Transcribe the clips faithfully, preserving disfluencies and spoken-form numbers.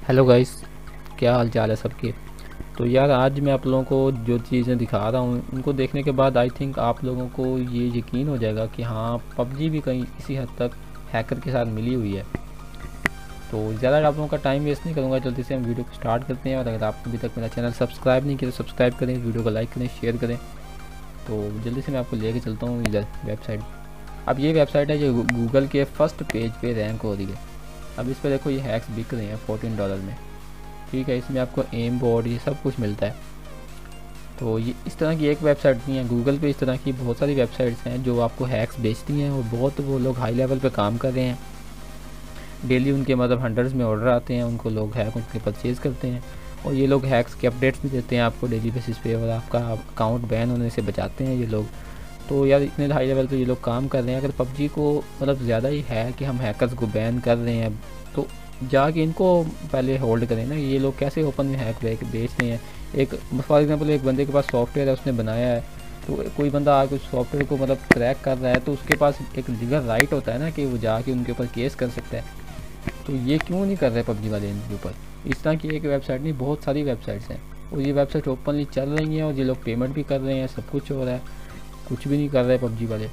Hello guys, क्या हाल चाल है सबके। तो यार आज मैं आप लोगों को जो चीज़ें दिखा रहा हूँ उनको देखने के बाद आई थिंक आप लोगों को ये यकीन हो जाएगा कि हाँ, पबजी भी कहीं किसी हद तक हैकर के साथ मिली हुई है। तो ज़्यादा आप लोगों का टाइम वेस्ट नहीं करूँगा, जल्दी से हम वीडियो को स्टार्ट करते हैं। और अगर आपने अभी तक मेरा चैनल सब्सक्राइब नहीं किया तो सब्सक्राइब करें, वीडियो को लाइक करें, शेयर करें। तो जल्दी से मैं आपको लेके चलता हूँ इधर वेबसाइट। अब ये वेबसाइट है जो गूगल के फर्स्ट पेज पे रैंक हो रही है। अब इस पर देखो ये हैक्स बिक रहे हैं फोर्टीन डॉलर में। ठीक है, इसमें आपको एम बोर्ड ये सब कुछ मिलता है। तो ये इस तरह की एक वेबसाइट नहीं है, गूगल पे इस तरह की बहुत सारी वेबसाइट्स हैं जो आपको हैक्स बेचती हैं और बहुत वो लोग हाई लेवल पे काम कर रहे हैं। डेली उनके मतलब हंड्रेड्स में ऑर्डर आते हैं, उनको लोग हैक उनके परचेज़ करते हैं और ये लोग हैक्स के अपडेट्स भी देते हैं आपको डेली बेसिस पे और आपका अकाउंट बैन होने से बचाते हैं ये लोग। तो यार इतने हाई लेवल पे ये लोग काम कर रहे हैं। अगर पबजी को मतलब ज़्यादा ही है कि हम हैकर्स को बैन कर रहे हैं तो जाके इनको पहले होल्ड करें ना। ये लोग कैसे ओपन में हैक बेच रहे हैं। एक फॉर एग्जांपल एक बंदे के पास सॉफ्टवेयर है, उसने बनाया है, तो कोई बंदा आके उस सॉफ्टवेयर को मतलब क्रैक कर रहा है तो उसके पास एक लीगल राइट होता है ना कि वो जाके उनके ऊपर केस कर सकता है। तो ये क्यों नहीं कर रहे पबजी वाले इनके ऊपर। इस तरह की एक वेबसाइट नहीं, बहुत सारी वेबसाइट्स हैं और ये वेबसाइट ओपनली चल रही हैं और ये लोग पेमेंट भी कर रहे हैं, सब कुछ हो रहा है, कुछ भी नहीं कर रहे पबजी वाले।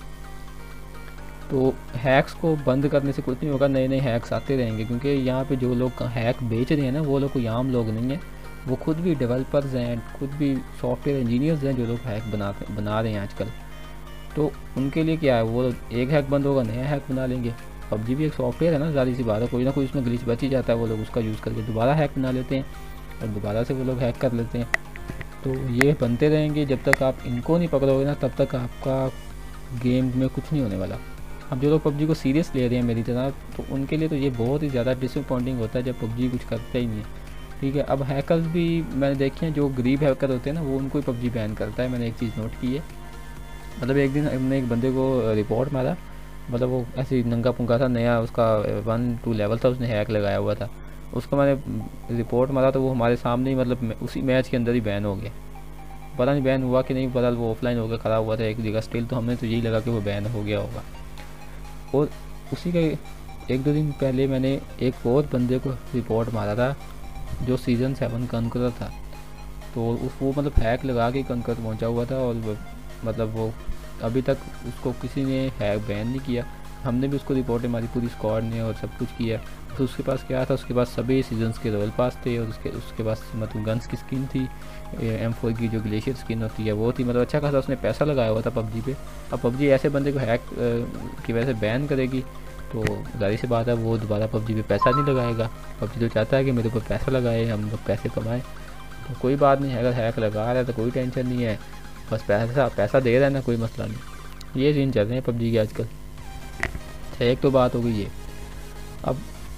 तो हैक्स को बंद करने से कुछ नहीं होगा, नए नए हैक्स आते रहेंगे क्योंकि यहाँ पे जो लोग हैक बेच रहे हैं ना वो लोग कोई आम लोग नहीं हैं, वो खुद भी डेवलपर्स हैं, खुद भी सॉफ्टवेयर इंजीनियर्स हैं जो लोग हैक बना बना रहे हैं आजकल। तो उनके लिए क्या है, वो एक हैक बंद होगा नया हैक बना लेंगे। पबजी भी एक सॉफ्टवेयर है ना, ज़्यादा सी बात है, कोई ना कोई उसमें ग्लिच बच ही जाता है, वो लोग उसका यूज़ करके दोबारा हैक बना लेते हैं और दोबारा से वो लोग हैक कर लेते हैं। तो ये बनते रहेंगे जब तक आप इनको नहीं पकड़ोगे ना, तब तक आपका गेम में कुछ नहीं होने वाला। अब जो लोग पबजी को सीरियस ले रहे हैं मेरी तरह, तो उनके लिए तो ये बहुत ही ज़्यादा डिसअपॉइंटिंग होता है जब पबजी कुछ करता ही नहीं है। ठीक है, अब हैकर्स भी मैंने देखे हैं, जो गरीब हैकर होते हैं ना वो उनको ही पबजी बैन करता है। मैंने एक चीज़ नोट की है, मतलब एक दिन हमने एक बंदे को रिपोर्ट मारा, मतलब वो ऐसे नंगा पुंगा था, नया उसका वन टू लेवल था, उसने हैक लगाया हुआ था, उसको मैंने रिपोर्ट मारा तो वो हमारे सामने ही मतलब उसी मैच के अंदर ही बैन हो गया। पता नहीं बैन हुआ कि नहीं पता, वो ऑफलाइन होकर खड़ा हुआ था एक जगह स्टिल, तो हमें तो यही लगा कि वो बैन हो गया होगा। और उसी के एक दो दिन पहले मैंने एक और बंदे को रिपोर्ट मारा था जो सीज़न सेवन कनकर था। तो वो मतलब हैक लगा के कनकर पहुंचा हुआ था और मतलब वो अभी तक उसको किसी ने हैक बैन नहीं किया। हमने भी उसको रिपोर्टें मारी पूरी स्क्वाड ने और सब कुछ किया। तो उसके पास क्या था, उसके पास सभी सीजन्स के रॉयल पास थे और उसके उसके पास मतलब गन्स की स्किन थी, एम फोर की जो ग्लेशियर स्किन होती है वो थी, मतलब अच्छा खासा उसने पैसा लगाया हुआ था पबजी पे। अब पबजी ऐसे बंदे को हैक की वजह से बैन करेगी तो जाहिर सी बात है वो दोबारा पबजी पे पैसा नहीं लगाएगा। पबजी तो चाहता है कि मेरे ऊपर पैसा लगाए, हम लोग पैसे कमाएँ। तो कोई बात नहीं है, अगर हैक लगा रहा है तो कोई टेंशन नहीं है, बस पैसा पैसा दे रहा है ना, कोई मसला नहीं। ये सीन चल रहे हैं पबजी के आजकल। अच्छा, एक तो बात हो गई ये। अब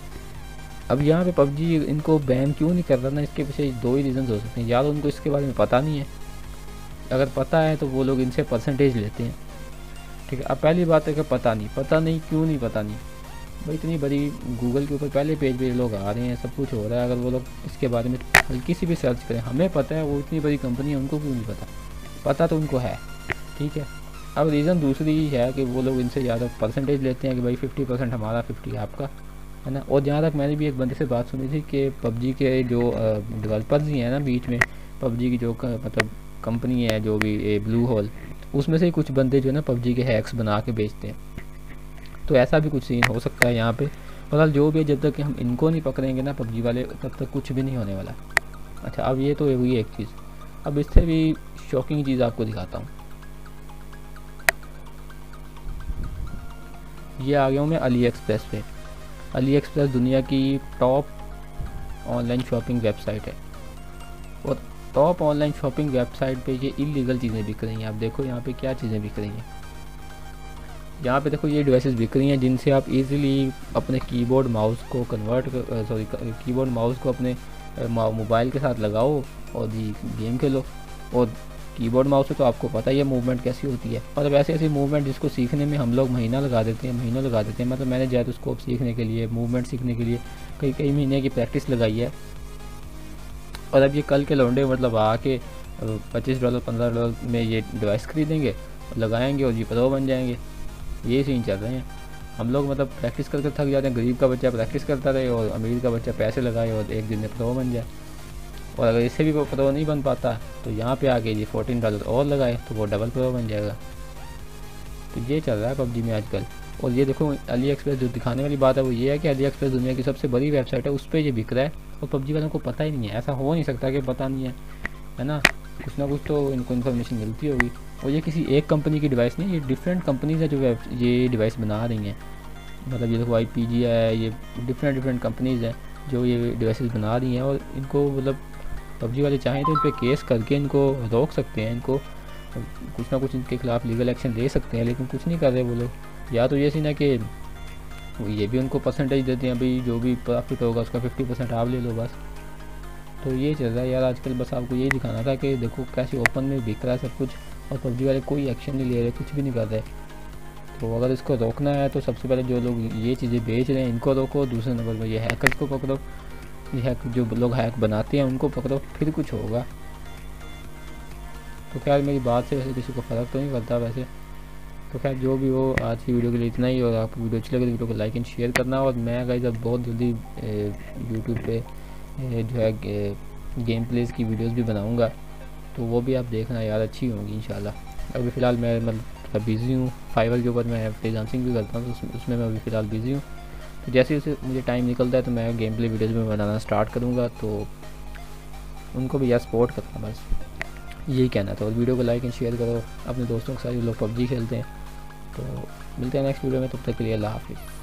अब यहाँ पे पबजी इनको बैन क्यों नहीं कर रहा ना, इसके पीछे दो ही रीज़न हो सकते हैं। या तो उनको इसके बारे में पता नहीं है, अगर पता है तो वो लोग इनसे परसेंटेज लेते हैं। ठीक है, अब पहली बात है कि पता नहीं, पता नहीं क्यों नहीं पता नहीं भाई, इतनी बड़ी गूगल के ऊपर पहले पेज पे लोग आ रहे हैं, सब कुछ हो रहा है, अगर वो लोग इसके बारे में हल्की सी भी सर्च करें, हमें पता है, वो इतनी बड़ी कंपनी है, उनको क्यों नहीं पता। पता तो उनको है। ठीक है, अब रीज़न दूसरी ही है कि वो लोग इनसे ज़्यादा परसेंटेज लेते हैं कि भाई फिफ्टी परसेंट हमारा फिफ्टी आपका, है ना। और जहाँ तक मैंने भी एक बंदे से बात सुनी थी कि पबजी के जो डेवलपर्स ही हैं ना बीच में, पबजी की जो मतलब कंपनी है जो भी ब्लू होल, उसमें से ही कुछ बंदे जो है ना पबजी के हैक्स बना के बेचते हैं। तो ऐसा भी कुछ सीन हो सकता है यहाँ पे। फिलहाल जो भी, जब तक कि हम इनको नहीं पकड़ेंगे ना पबजी वाले, तब तक कुछ भी नहीं होने वाला। अच्छा, अब ये तो हुई एक चीज़, अब इससे भी शॉकिंग चीज़ आपको दिखाता हूँ। ये आ गया हूँ मैं अली एक्सप्रेस पे। अली एक्सप्रेस दुनिया की टॉप ऑनलाइन शॉपिंग वेबसाइट है और टॉप ऑनलाइन शॉपिंग वेबसाइट पे ये इलीगल चीज़ें बिक रही हैं। आप देखो यहाँ पे क्या चीज़ें बिक रही हैं। यहाँ पे देखो ये डिवाइसेस बिक रही हैं जिनसे आप इजीली अपने कीबोर्ड माउस को कन्वर्ट सॉरी कीबोर्ड माउस को अपने मोबाइल के साथ लगाओ और जी गेम खेलो। और कीबोर्ड माउस से तो आपको पता ही है मूवमेंट कैसी होती है, मतलब ऐसी ऐसी मूवमेंट जिसको सीखने में हम लोग महीना लगा देते हैं महीनों लगा देते हैं। मतलब मैंने जायरोस्कोप सीखने के लिए, मूवमेंट सीखने के लिए कई कई महीने की प्रैक्टिस लगाई है। और अब ये कल के लौंडे मतलब आके पच्चीस डॉलर पंद्रह डॉलर में ये डिवाइस खरीदेंगे और लगाएंगे और जी प्रो बन जाएंगे। ये सीन चल रहे हैं। हम लोग मतलब प्रैक्टिस करके थक जाते हैं, गरीब का बच्चा प्रैक्टिस करता रहे और अमीर का बच्चा पैसे लगाए और एक दिन में प्रो बन जाए। और अगर इससे भी वो प्रो नहीं बन पाता तो यहाँ पे आके जी फोर्टीन डॉलर और लगाए तो वो डबल प्रो बन जाएगा। तो ये चल रहा है पबजी में आजकल। और ये देखो अली एक्सप्रेस, जो दिखाने वाली बात है वो ये है कि अली एक्सप्रेस दुनिया की सबसे बड़ी वेबसाइट है, उस पर ये बिक रहा है और पबजी वालों को पता ही नहीं है। ऐसा हो नहीं सकता कि पता नहीं है, है ना, कुछ ना कुछ तो इनको इन्फॉर्मेशन मिलती होगी। और ये किसी एक कंपनी की डिवाइस नहीं, ये डिफरेंट कंपनीज है जो वेब ये डिवाइस बना रही हैं। मतलब ये देखो आई पी जी है, ये डिफरेंट डिफरेंट कंपनीज़ हैं जो ये डिवाइसेस बना रही हैं। और इनको मतलब पबजी वाले चाहें तो इन पर केस करके इनको रोक सकते हैं, इनको कुछ ना कुछ इनके खिलाफ लीगल एक्शन ले सकते हैं, लेकिन कुछ नहीं कर रहे वो लोग। या तो ये सी ना कि ये भी उनको परसेंटेज देते हैं, भाई जो भी प्रॉफिट होगा उसका फिफ्टी परसेंट आप ले लो बस। तो ये चल रहा है यार आजकल। बस आपको यही दिखाना था कि देखो कैसे ओपन में बिक रहा है सब कुछ और पबजी वाले कोई एक्शन नहीं ले रहे, कुछ भी नहीं कर रहे। तो अगर इसको रोकना है तो सबसे पहले जो लोग ये चीज़ें बेच रहे हैं इनको रोको, दूसरे नंबर पर ये हैकर्स को पकड़ो, ये हैक जो लोग हैक बनाते हैं उनको पकड़ो, फिर कुछ होगा। तो खैर मेरी बात से वैसे किसी को फ़र्क तो नहीं पड़ता वैसे। तो खैर जो भी हो, आज की वीडियो के लिए इतना ही। और आपको वीडियो अच्छी लगे तो वीडियो को लाइक एंड शेयर करना। और मैं गाइस अब बहुत जल्दी यूट्यूब पे ए, जो है गेम प्लेस की वीडियोस भी बनाऊंगा, तो वो भी आप देखना यार, अच्छी होंगी इंशाल्लाह। अभी फ़िलहाल मैं मतलब बिज़ी हूँ, फाइवर के ऊपर मैं फ्रीलांसिंग भी करता हूँ, तो उसमें मैं अभी फ़िलहाल बिज़ी हूँ। तो जैसे जैसे मुझे टाइम निकलता है तो मैं गेम प्ले वीडियोज़ में बनाना स्टार्ट करूँगा, तो उनको भी यार सपोर्ट करना, बस यही कहना था। और वीडियो को लाइक एंड शेयर करो अपने दोस्तों के साथ जो लोग पबजी खेलते हैं। तो मिलते हैं नेक्स्ट वीडियो में, तब तक के लिए अल्लाह हाफिज़।